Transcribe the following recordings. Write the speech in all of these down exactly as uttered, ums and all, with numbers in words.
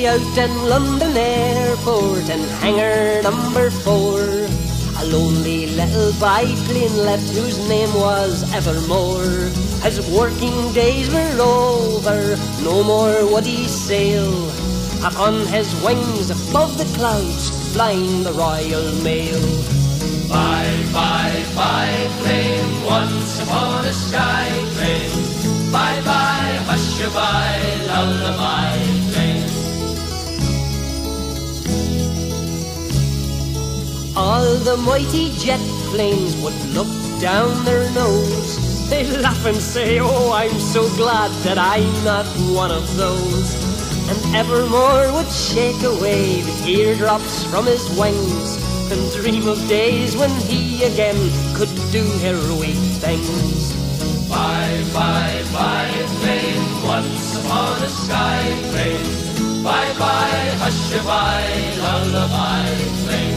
day out in London Airport in hangar number four, a lonely little biplane left whose name was Evermore. His working days were over, no more would he sail. Upon his wings above the clouds, flying the Royal Mail. Bye, bye, biplane, once upon a sky train. Bye, bye, hush-a-bye, lullaby train. All the mighty jet planes would look down their nose. They laugh and say, oh, I'm so glad that I'm not one of those. And Evermore would shake away the teardrops from his wings and dream of days when he again could do heroic things. Bye, bye, biplane, once upon a sky train. Bye, bye, hush-a-bye, lullaby train.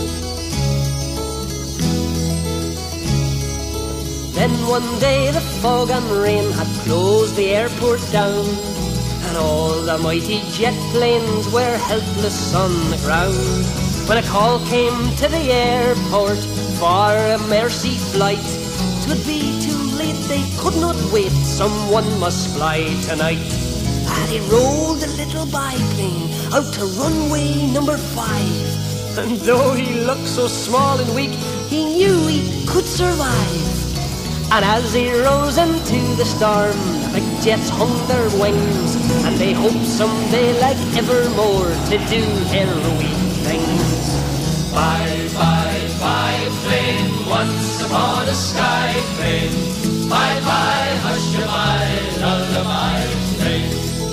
Then one day the fog and rain had closed the airport down, and all the mighty jet planes were helpless on the ground. When a call came to the airport for a mercy flight, 'twould be too late, they could not wait, someone must fly tonight. And he rolled the little biplane out to runway number five, and though he looked so small and weak, he knew he could survive. And as he rose into the storm, the big jets hung their wings, and they hoped someday, like Evermore, to do heroic things. Bye, bye, biplane, once upon a sky train. Bye, bye, hush-a-bye, lullaby train.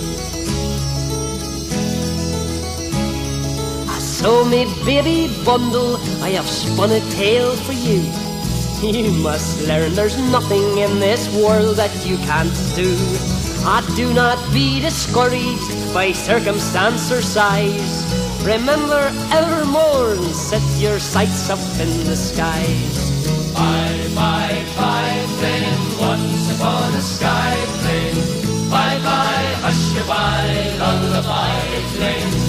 So me baby bundle, I have spun a tale for you. You must learn there's nothing in this world that you can't do. Ah, do not be discouraged by circumstance or size. Remember Evermore and set your sights up in the skies. Bye, bye, biplane, once upon a sky train. Bye, bye, hush-a-bye, lullaby train.